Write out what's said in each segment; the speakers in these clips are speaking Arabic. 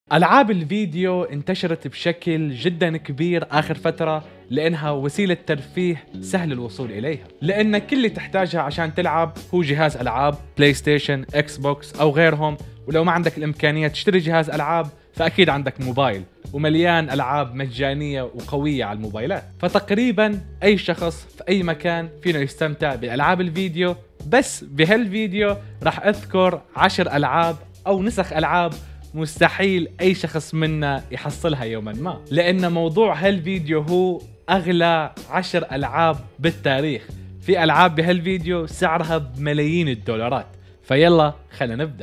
ألعاب الفيديو انتشرت بشكل جدا كبير آخر فترة لأنها وسيلة ترفيه سهل الوصول إليها، لأن كل اللي تحتاجها عشان تلعب هو جهاز ألعاب بلاي ستيشن، إكس بوكس أو غيرهم. ولو ما عندك الإمكانية تشتري جهاز ألعاب فأكيد عندك موبايل ومليان ألعاب مجانية وقوية على الموبايلات. فتقريبا أي شخص في أي مكان فينا يستمتع بألعاب الفيديو. بس بهالفيديو راح أذكر 10 ألعاب أو نسخ ألعاب مستحيل أي شخص منا يحصلها يوما ما، لأن موضوع هالفيديو هو أغلى 10 ألعاب بالتاريخ. في ألعاب بهالفيديو سعرها بملايين الدولارات. فيلا خلينا نبدأ.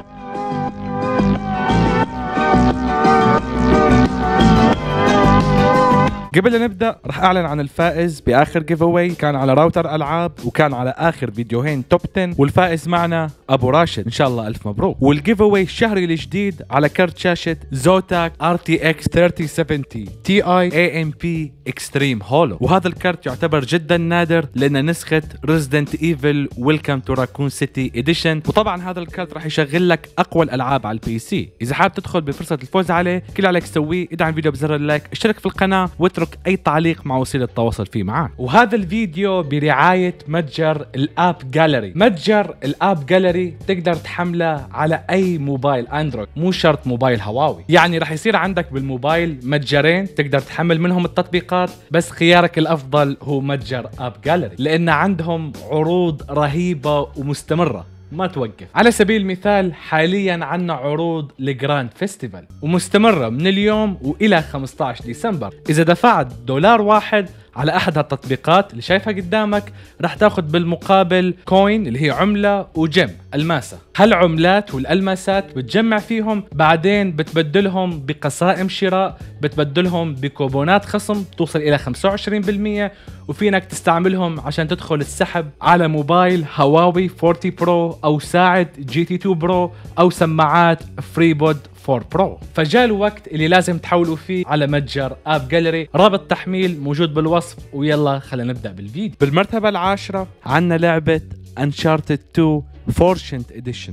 قبل لا نبدأ راح أعلن عن الفائز بآخر جيف أواي، كان على راوتر ألعاب وكان على آخر فيديوهين توب 10، والفائز معنا أبو راشد، إن شاء الله ألف مبروك. والجيف أواي الشهري الجديد على كرت شاشة زوتاك RTX 3070 Ti AMP Extreme Holo، وهذا الكرت يعتبر جدا نادر لأن نسخة Resident Evil Welcome to Raccoon City Edition. وطبعا هذا الكرت راح يشغل لك أقوى الألعاب على البي سي. إذا حابب تدخل بفرصة الفوز عليه كل اللي عليك تسويه ادعم الفيديو بزر اللايك، اشترك في القناة واترك اي تعليق مع وسيله التواصل فيه معاك. وهذا الفيديو برعايه متجر الاب جاليري. متجر الاب جاليري تقدر تحمله على اي موبايل اندرويد، مو شرط موبايل هواوي. يعني راح يصير عندك بالموبايل متجرين تقدر تحمل منهم التطبيقات، بس خيارك الافضل هو متجر اب جاليري لان عندهم عروض رهيبه ومستمره ما توقف. على سبيل المثال حاليا عنا عروض لجراند فيستيفال ومستمرة من اليوم وإلى 15 ديسمبر. إذا دفعت $1 على أحد هالتطبيقات اللي شايفها قدامك راح تاخذ بالمقابل كوين اللي هي عملة وجم ألماسة. هالعملات والألماسات بتجمع فيهم بعدين بتبدلهم بقسائم شراء، بتبدلهم بكوبونات خصم توصل إلى 25%، وفينك تستعملهم عشان تدخل السحب على موبايل هواوي 40 برو أو ساعة GT2 برو أو سماعات فريبود 4 برو. فجاء الوقت اللي لازم تحولوا فيه على متجر اب جاليري. رابط تحميل موجود بالوصف. ويلا خلينا نبدأ بالفيديو. بالمرتبة العاشرة عنا لعبة Uncharted 2 Fortnite Edition.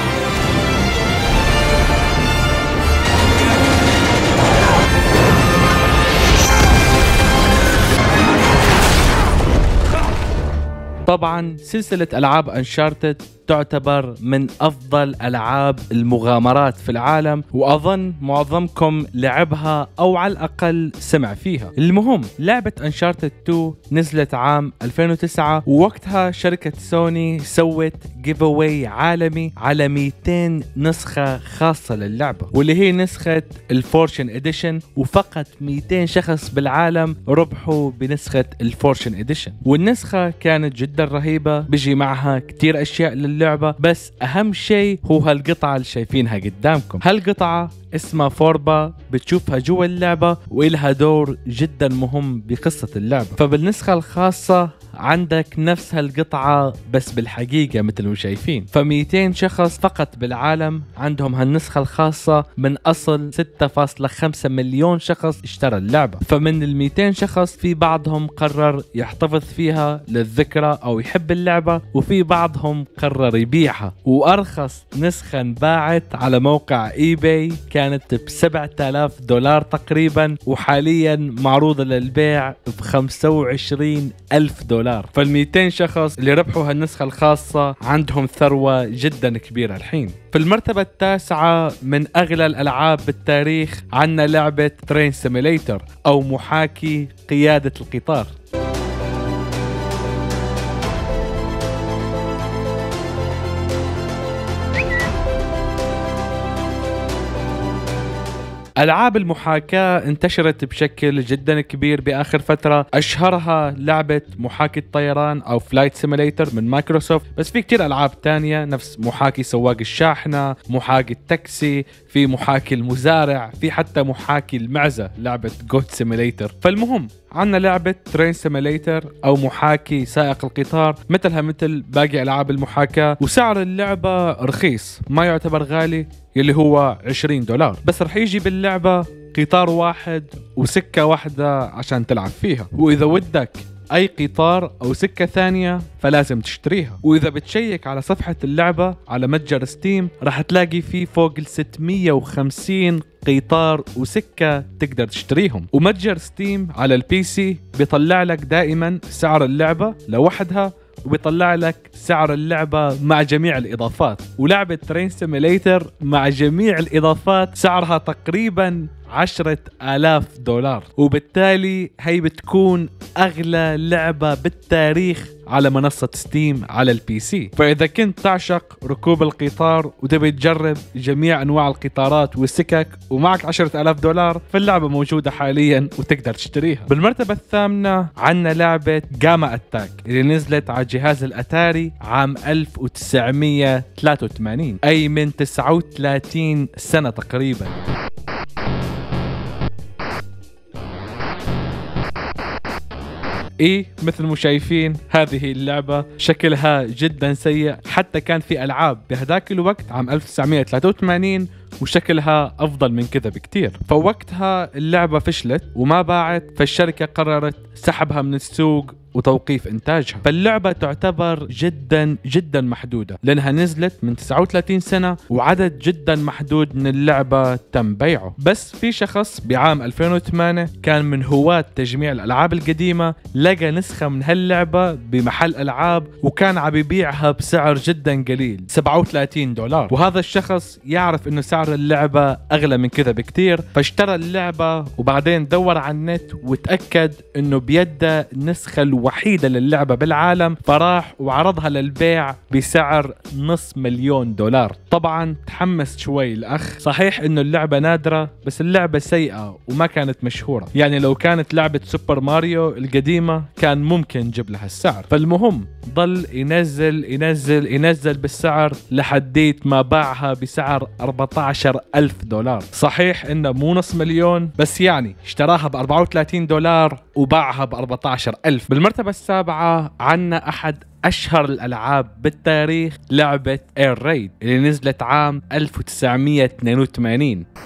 طبعا سلسلة ألعاب أنشارتد تعتبر من أفضل ألعاب المغامرات في العالم، وأظن معظمكم لعبها أو على الأقل سمع فيها. المهم لعبة أنشارتد 2 نزلت عام 2009، ووقتها شركة سوني سوت جيف أواي عالمي على 200 نسخة خاصة للعبة، واللي هي نسخة الفورشن إديشن، وفقط 200 شخص بالعالم ربحوا بنسخة الفورشن إديشن. والنسخة كانت جدا رهيبة، بيجي معها كتير أشياء اللعبة، بس أهم شيء هو هالقطعة اللي شايفينها قدامكم. هالقطعة اسمها فوربا، بتشوفها جوا اللعبة وإلها دور جدا مهم بقصة اللعبة. فبالنسخة الخاصة عندك نفس هالقطعة بس بالحقيقة مثل ما شايفين. ف200 شخص فقط بالعالم عندهم هالنسخة الخاصة من أصل 6.5 مليون شخص اشترى اللعبة. فمن ال200 شخص في بعضهم قرر يحتفظ فيها للذكرى أو يحب اللعبة، وفي بعضهم قرر يبيعها. وأرخص نسخة انباعت على موقع اي باي كانت $7,000 تقريبا، وحاليا معروضة للبيع $25,000. فال200 شخص اللي ربحوا هالنسخة الخاصة عندهم ثروة جدا كبيرة الحين. في المرتبة التاسعة من أغلى الألعاب بالتاريخ عنا لعبة ترين سيميليتر أو محاكي قيادة القطار. ألعاب المحاكاة انتشرت بشكل جدا كبير بآخر فترة، أشهرها لعبة محاكي الطيران أو فلايت سيميليتر من مايكروسوفت، بس في كتير ألعاب تانية نفس محاكي سواق الشاحنة، محاكي التاكسي، في محاكي المزارع، في حتى محاكي المعزة لعبة جوت سيميليتر. فالمهم عنا لعبة ترين سيميليتر أو محاكي سائق القطار، مثلها مثل باقي ألعاب المحاكاة، وسعر اللعبة رخيص ما يعتبر غالي يلي هو $20، بس رح يجي باللعبة قطار واحد وسكة واحدة عشان تلعب فيها. وإذا ودك اي قطار او سكة ثانية فلازم تشتريها. واذا بتشيك على صفحة اللعبة على متجر ستيم راح تلاقي فيه فوق ال 650 قطار وسكة تقدر تشتريهم. ومتجر ستيم على البي سي بيطلع لك دائما سعر اللعبة لوحدها، وبيطلع لك سعر اللعبة مع جميع الإضافات. ولعبة ترين سيميليتر مع جميع الإضافات سعرها تقريبا 10,000 دولار، وبالتالي هي بتكون أغلى لعبة بالتاريخ على منصة ستيم على البي سي. فإذا كنت تعشق ركوب القطار وتبي تجرب جميع أنواع القطارات والسكك ومعك 10,000 دولار، فاللعبة موجودة حاليا وتقدر تشتريها. بالمرتبة الثامنة عنا لعبة جاما أتاك اللي نزلت على جهاز الأتاري عام 1983، أي من 39 سنة تقريبا. مثل ما شايفين هذه اللعبة شكلها جدا سيء، حتى كان في ألعاب بهداك الوقت عام 1983 وشكلها أفضل من كذا بكتير. فوقتها اللعبة فشلت وما باعت، فالشركة قررت سحبها من السوق وتوقيف إنتاجها. فاللعبة تعتبر جدا جدا محدودة لأنها نزلت من 39 سنة وعدد جدا محدود من اللعبة تم بيعه. بس في شخص بعام 2008 كان من هواة تجميع الألعاب القديمة لقى نسخة من هاللعبة بمحل ألعاب وكان عم يبيعها بسعر جدا قليل 37 دولار. وهذا الشخص يعرف إنه سعر اللعبة أغلى من كذا بكتير، فاشترى اللعبة وبعدين دور على النت وتأكد إنه بيده نسخة وحيدة للعبة بالعالم، فراح وعرضها للبيع بسعر $500,000 دولار. طبعا تحمس شوي الأخ، صحيح إنه اللعبة نادرة بس اللعبة سيئة وما كانت مشهورة، يعني لو كانت لعبة سوبر ماريو القديمة كان ممكن نجيب لها السعر. فالمهم ضل ينزل بالسعر لحديت ما باعها بسعر 14,000 دولار. صحيح إنه مو $500,000 بس يعني اشتراها ب$34 دولار وباعها ب14,000. بالمرتبة السابعة عنا أحد أشهر الألعاب بالتاريخ، لعبة اير ريد اللي نزلت عام 1982.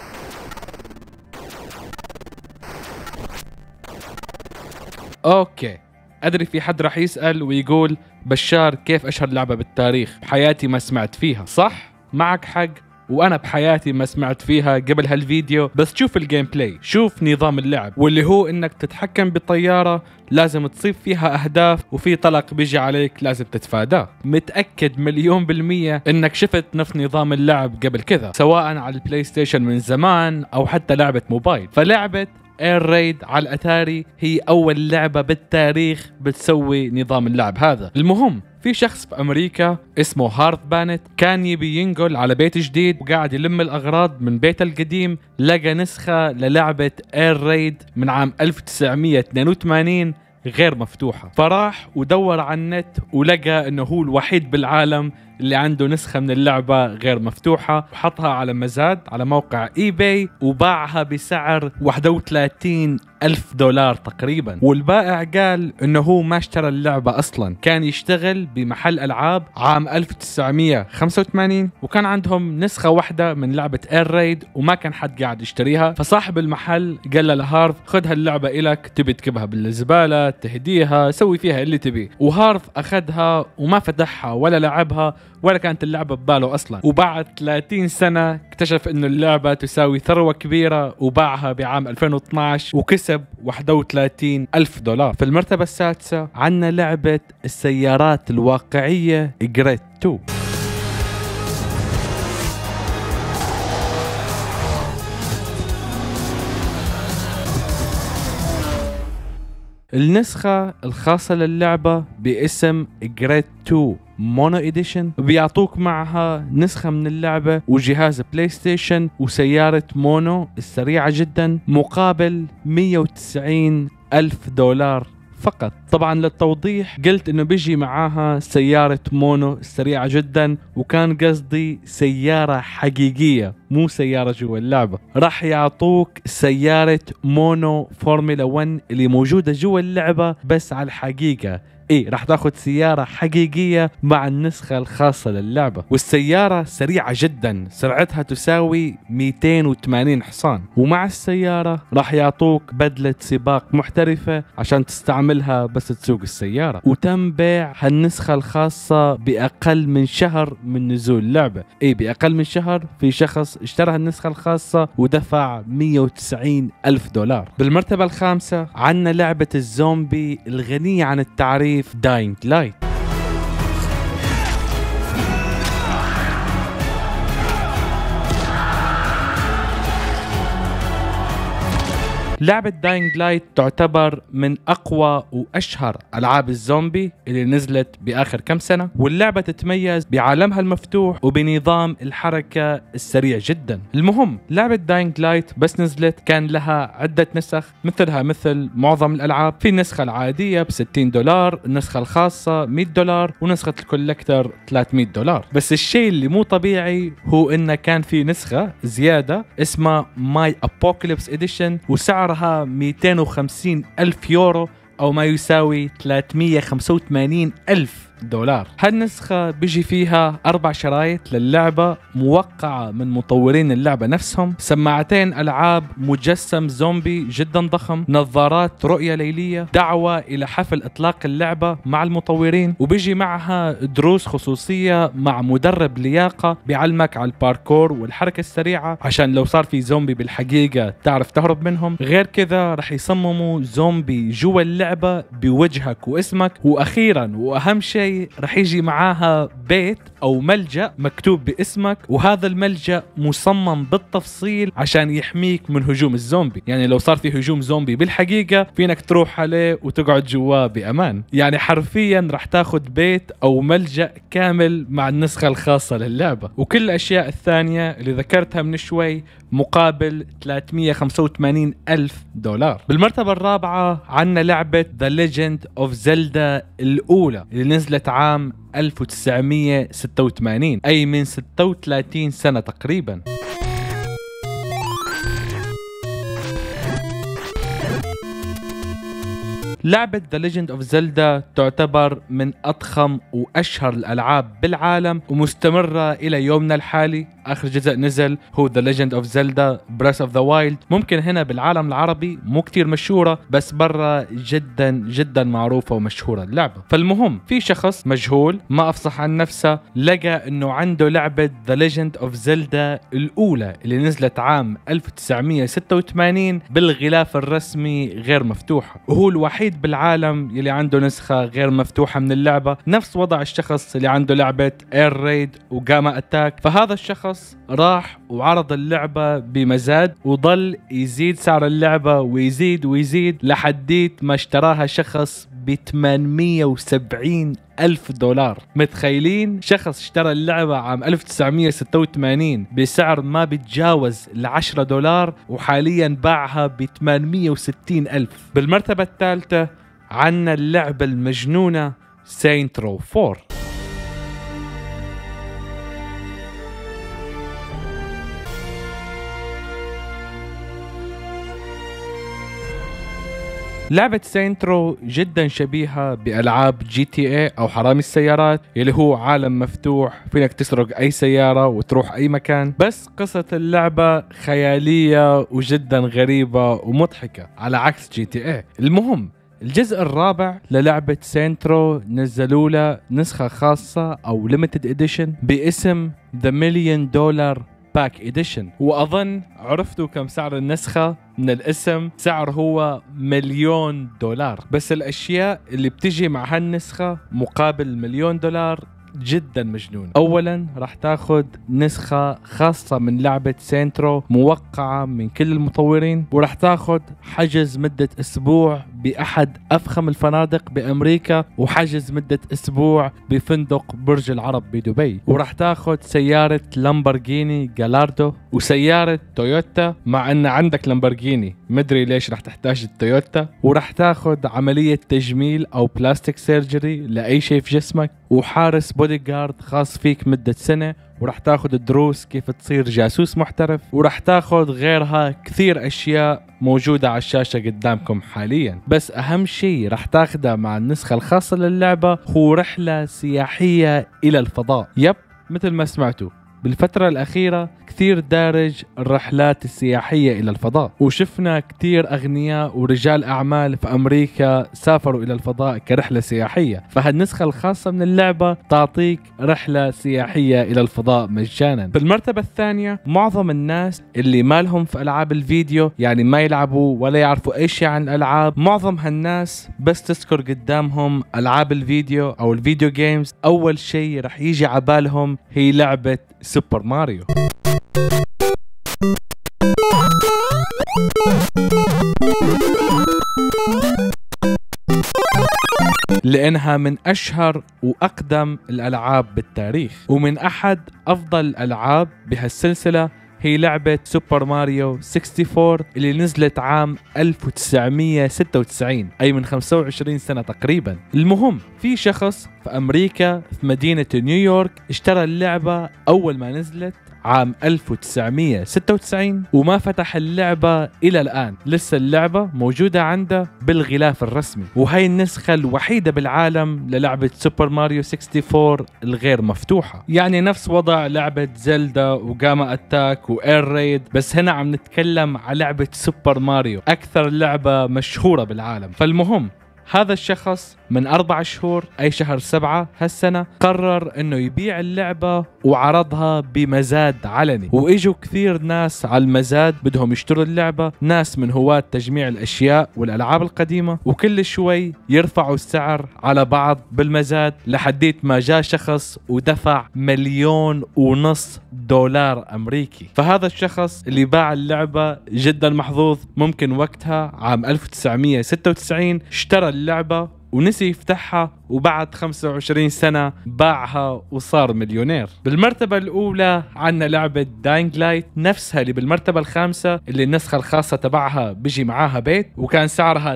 أوكي، أدري في حد راح يسأل ويقول بشار كيف أشهر لعبة بالتاريخ؟ بحياتي ما سمعت فيها. صح، معك حق، وانا بحياتي ما سمعت فيها قبل هالفيديو. بس شوف الجيم بلاي، شوف نظام اللعب، واللي هو انك تتحكم بالطيارة لازم تصيب فيها اهداف وفي طلق بيجي عليك لازم تتفاداه. متأكد 1,000,000% انك شفت نفس نظام اللعب قبل كذا سواء على البلاي ستيشن من زمان او حتى لعبة موبايل. فلعبة اير ريد على الاتاري هي اول لعبة بالتاريخ بتسوي نظام اللعب هذا. المهم في شخص في أمريكا اسمه هارث بانت كان يبي ينقل على بيت جديد وقاعد يلم الأغراض من بيته القديم، لقى نسخة للعبة اير ريد من عام 1982 غير مفتوحة، فراح ودور على النت ولقى انه هو الوحيد بالعالم اللي عنده نسخة من اللعبة غير مفتوحة، وحطها على مزاد على موقع اي باي وباعها بسعر 31,000 دولار تقريبا. والبائع قال انه هو ما اشترى اللعبة اصلا، كان يشتغل بمحل العاب عام 1985 وكان عندهم نسخة واحدة من لعبة اير ريد وما كان حد قاعد يشتريها. فصاحب المحل قال له لهارث خذ هاللعبة إلك، تبي تكبها بالزبالة تهديها سوي فيها اللي تبي. وهارث اخذها وما فتحها ولا لعبها ولا كانت اللعبة بباله أصلا. وبعد 30 سنة اكتشف إنه اللعبة تساوي ثروة كبيرة وباعها بعام 2012 وكسب 31,000 دولار. في المرتبة السادسة عنا لعبة السيارات الواقعية جريت 2. النسخة الخاصة للعبة باسم جريت 2 مونو إديشن بيعطوك معها نسخة من اللعبة وجهاز بلاي ستيشن وسيارة مونو السريعة جدا مقابل 190,000 دولار فقط. طبعا للتوضيح قلت انه بيجي معاها سيارة مونو سريعة جدا وكان قصدي سيارة حقيقية مو سيارة جوا اللعبة. راح يعطوك سيارة مونو فورمولا 1 اللي موجودة جوا اللعبة بس على الحقيقة ايه راح تاخذ سيارة حقيقية مع النسخة الخاصة للعبة، والسيارة سريعة جدا، سرعتها تساوي 280 حصان، ومع السيارة راح يعطوك بدلة سباق محترفة عشان تستعملها بس تسوق السيارة. وتم بيع هالنسخة الخاصة بأقل من شهر من نزول اللعبة. ايه بأقل من شهر في شخص اشترى النسخة الخاصة ودفع 190 ألف دولار. بالمرتبة الخامسة عنا لعبة الزومبي الغنية عن التعريف داينج لايت. لعبة داينج لايت تعتبر من أقوى وأشهر ألعاب الزومبي اللي نزلت بآخر كم سنة، واللعبة تتميز بعالمها المفتوح وبنظام الحركة السريع جدا. المهم لعبة داينج لايت بس نزلت كان لها عدة نسخ مثلها مثل معظم الألعاب. في النسخة العادية ب$60، النسخة الخاصة $100، ونسخة الكولكتر $300. بس الشيء اللي مو طبيعي هو إنه كان في نسخة زيادة اسمها ماي أبوكاليبس إديشن، وسعرها 250 ألف يورو أو ما يساوي 385 ألف دولار. هالنسخة بيجي فيها 4 شرايط للعبة موقعة من مطورين اللعبة نفسهم، سماعتين ألعاب، مجسم زومبي جدا ضخم، نظارات رؤية ليلية، دعوة إلى حفل إطلاق اللعبة مع المطورين، وبيجي معها دروس خصوصية مع مدرب لياقة بيعلمك على الباركور والحركة السريعة عشان لو صار في زومبي بالحقيقة تعرف تهرب منهم. غير كذا رح يصمموا زومبي جوا اللعبة بوجهك واسمك، وأخيرا وأهم شيء رح يجي معاها بيت أو ملجأ مكتوب باسمك، وهذا الملجأ مصمم بالتفصيل عشان يحميك من هجوم الزومبي. يعني لو صار في هجوم زومبي بالحقيقة فينك تروح عليه وتقعد جواه بأمان. يعني حرفيا رح تاخد بيت أو ملجأ كامل مع النسخة الخاصة للعبة. وكل الأشياء الثانية اللي ذكرتها من شوي مقابل 385 ألف دولار. بالمرتبة الرابعة عنا لعبة The Legend of Zelda الأولى اللي نزلت عام 1986، أي من 36 سنة تقريبا. لعبة The Legend of Zelda تعتبر من أضخم وأشهر الألعاب بالعالم ومستمرة إلى يومنا الحالي. آخر جزء نزل هو The Legend of Zelda Breath of the Wild. ممكن هنا بالعالم العربي مو كتير مشهورة، بس برا جدا جدا معروفة ومشهورة اللعبة. فالمهم في شخص مجهول ما أفصح عن نفسه لقى أنه عنده لعبة The Legend of Zelda الأولى اللي نزلت عام 1986 بالغلاف الرسمي غير مفتوحة، وهو الوحيد بالعالم يلي عنده نسخة غير مفتوحة من اللعبة، نفس وضع الشخص اللي عنده لعبة اير ريد وجاما اتاك. فهذا الشخص راح وعرض اللعبة بمزاد وظل يزيد سعر اللعبة ويزيد لحديت ما اشتراها شخص ب870 ألف دولار. متخيلين شخص اشترى اللعبة عام 1986 بسعر ما بيتجاوز $10 وحاليا باعها ب860 ألف. بالمرتبة الثالثة عنا اللعبة المجنونة Saints Row 4. لعبة Saints Row جدا شبيهة بألعاب GTA أو حرامي السيارات، اللي هو عالم مفتوح فينك تسرق أي سيارة وتروح أي مكان، بس قصة اللعبة خيالية وجدا غريبة ومضحكة على عكس GTA. المهم الجزء الرابع للعبة Saints Row نزلوا له نسخة خاصة أو Limited Edition باسم The $1,000,000 باك إديشن، وأظن عرفتوا كم سعر النسخة من الاسم. سعر هو $1,000,000، بس الأشياء اللي بتجي مع هالنسخة مقابل $1,000,000 جدا مجنون. اولا راح تاخذ نسخة خاصة من لعبة Saints Row موقعة من كل المطورين، وراح تاخذ حجز مدة اسبوع باحد افخم الفنادق بامريكا، وحجز مدة اسبوع بفندق برج العرب بدبي، وراح تاخذ سيارة لامبورغيني جالاردو وسيارة تويوتا، مع ان عندك لامبورغيني مدري ليش راح تحتاج التويوتا، وراح تاخذ عملية تجميل او بلاستيك سيرجري لاي شيء في جسمك، وحارس بودي جارد خاص فيك مدة سنة، ورح تاخذ دروس كيف تصير جاسوس محترف، ورح تاخذ غيرها كثير اشياء موجودة على الشاشة قدامكم حاليا. بس اهم شيء رح تاخذه مع النسخة الخاصة للعبة هو رحلة سياحية الى الفضاء. يب، مثل ما سمعتوا بالفترة الأخيرة كثير دارج الرحلات السياحية إلى الفضاء، وشفنا كثير أغنياء ورجال أعمال في أمريكا سافروا إلى الفضاء كرحلة سياحية. فهالنسخة الخاصة من اللعبة تعطيك رحلة سياحية إلى الفضاء مجانا. بالمرتبة الثانية، معظم الناس اللي مالهم في ألعاب الفيديو، يعني ما يلعبوا ولا يعرفوا أي شيء عن الألعاب، معظم هالناس بس تذكر قدامهم ألعاب الفيديو أو الفيديو جيمز، أول شيء رح يجي عبالهم هي لعبة سوبر ماريو. لأنها من أشهر وأقدم الألعاب بالتاريخ، ومن أحد أفضل الألعاب بهالسلسلة هي لعبة سوبر ماريو 64 اللي نزلت عام 1996، أي من 25 سنة تقريبا. المهم، في شخص في أمريكا في مدينة نيويورك اشترى اللعبة أول ما نزلت عام 1996 وما فتح اللعبة إلى الآن. لسه اللعبة موجودة عنده بالغلاف الرسمي، وهي النسخة الوحيدة بالعالم للعبة سوبر ماريو 64 الغير مفتوحة. يعني نفس وضع لعبة زلدا وجاما أتاك وإير ريد، بس هنا عم نتكلم على لعبة سوبر ماريو، أكثر لعبة مشهورة بالعالم. فالمهم، هذا الشخص من 4 شهور، أي شهر 7 هالسنة، قرر انه يبيع اللعبة وعرضها بمزاد علني، واجوا كثير ناس على المزاد بدهم يشتروا اللعبة، ناس من هواة تجميع الاشياء والالعاب القديمة، وكل شوي يرفعوا السعر على بعض بالمزاد لحديت ما جاء شخص ودفع $1.5 مليون امريكي. فهذا الشخص اللي باع اللعبة جدا محظوظ، ممكن وقتها عام 1996 اشترى اللعبة ونسي يفتحها، وبعد 25 سنة باعها وصار مليونير. بالمرتبة الأولى عنا لعبة داينغ لايت، نفسها اللي بالمرتبة الخامسة، اللي النسخة الخاصة تبعها بيجي معاها بيت وكان سعرها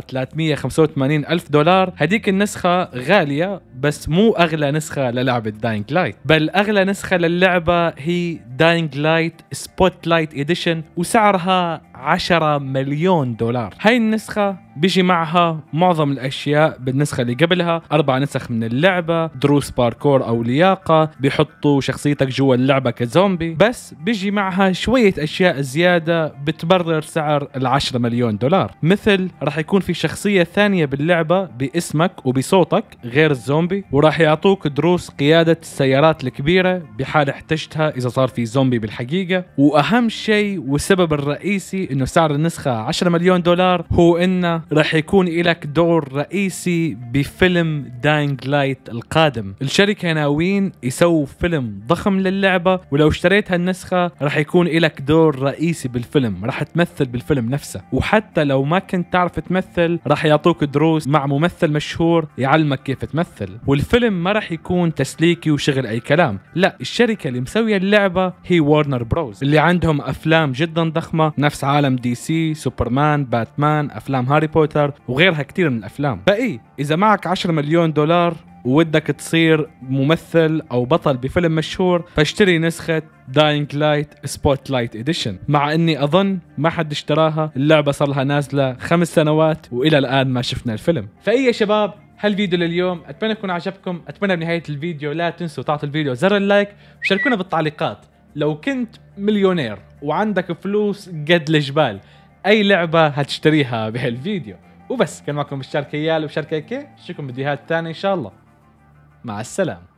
$385,000. هديك النسخة غالية، بس مو أغلى نسخة للعبة داينغ لايت، بل أغلى نسخة للعبة هي داينغ لايت سبوت لايت إديشن، وسعرها $10 مليون. هاي النسخة بيجي معها معظم الأشياء بالنسخة اللي قبلها، 4 نسخ من اللعبة، دروس باركور أو لياقة، بيحطوا شخصيتك جوا اللعبة كزومبي، بس بيجي معها شوية أشياء زيادة بتبرر سعر $10 مليون. مثل رح يكون في شخصية ثانية باللعبة باسمك وبصوتك غير الزومبي، وراح يعطوك دروس قيادة السيارات الكبيرة بحال احتجتها إذا صار في زومبي بالحقيقة. وأهم شيء والسبب الرئيسي إنه سعر النسخة $10 مليون هو إنه رح يكون لك دور رئيسي بفيلم داينغ لايت القادم. الشركة ناويين يسووا فيلم ضخم للعبة، ولو اشتريت هالنسخة رح يكون لك دور رئيسي بالفيلم، رح تمثل بالفيلم نفسه. وحتى لو ما كنت تعرف تمثل رح يعطوك دروس مع ممثل مشهور يعلمك كيف تمثل. والفيلم ما رح يكون تسليكي وشغل أي كلام، لا، الشركة اللي مسوية اللعبة هي وارنر بروز، اللي عندهم أفلام جدا ضخمة نفس عالم دي سي، سوبرمان، باتمان، أفلام هاري بوتر وغيرها كتير من الأفلام. فإيه، إذا معك $10 مليون وودك تصير ممثل أو بطل بفيلم مشهور، فاشتري نسخة داينغ لايت سبوت لايت إديشن. مع أني أظن ما حد اشتراها، اللعبة صار لها نازلة 5 سنوات وإلى الآن ما شفنا الفيلم. فإيه يا شباب، هالفيديو لليوم أتمنى يكون عجبكم. أتمنى بنهاية الفيديو لا تنسوا تعطوا الفيديو زر اللايك، وشاركونا بالتعليقات لو كنت مليونير وعندك فلوس قد الجبال، أي لعبة هتشتريها بهالفيديو. وبس، كان معكم الشارك هيال وشارك كي، اشوفكم فيديوهات ثانية إن شاء الله. مع السلامة.